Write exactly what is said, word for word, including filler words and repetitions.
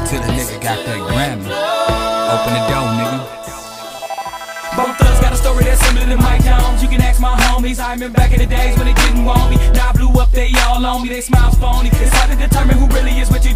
till a nigga got that Grammy. Open the door, nigga. Bone Thugs got a story that's similar to Mike Jones. You can ask my homies. I remember back in the days when they didn't want me. Now I blew up, they all on me. They smile phony. It's hard to determine who really is what you